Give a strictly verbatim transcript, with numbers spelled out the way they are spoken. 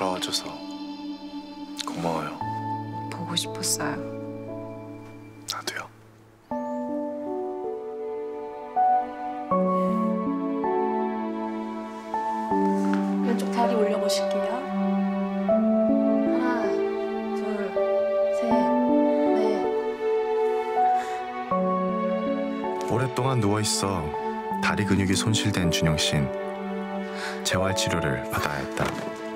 돌아와줘서 고마워요. 보고 싶었어요. 나도요. 왼쪽 다리 올려보실게요. 하나, 둘, 셋, 넷. 오랫동안 누워있어 다리 근육이 손실된 준영 씨는 재활 치료를 받아야 했다.